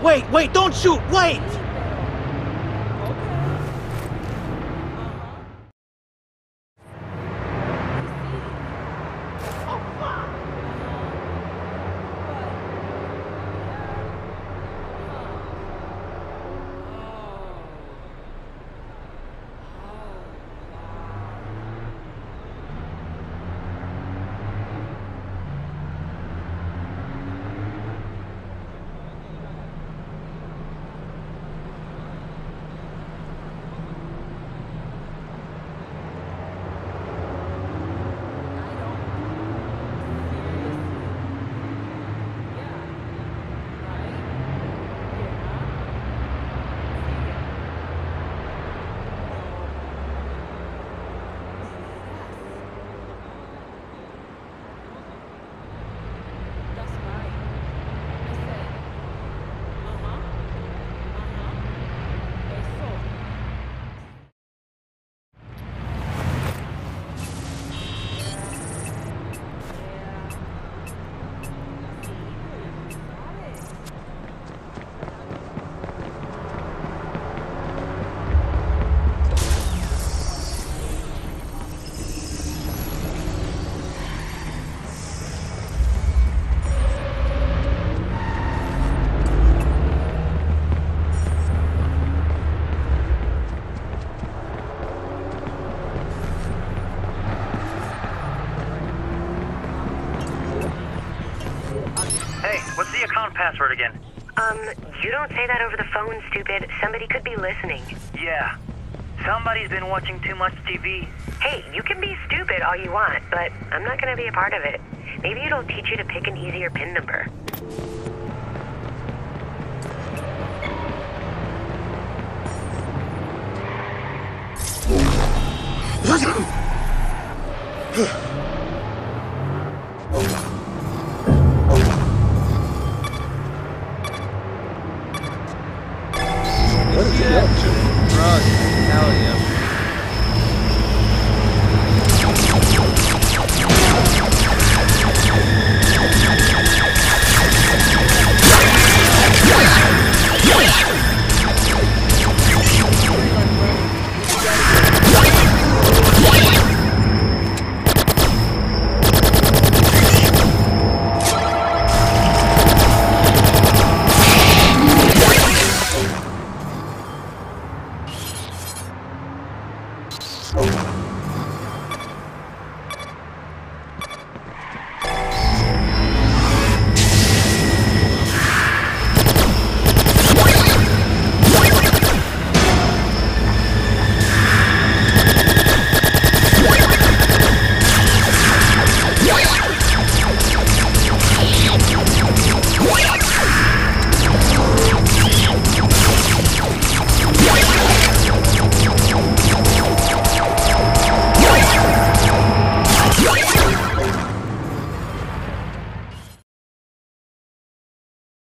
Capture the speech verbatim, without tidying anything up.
Wait, wait, don't shoot! Wait! What's the account password again? Um, you don't say that over the phone, stupid. Somebody could be listening. Yeah. Somebody's been watching too much T V. Hey, you can be stupid all you want, but I'm not gonna be a part of it. Maybe it'll teach you to pick an easier PIN number. What is it? Hell yeah.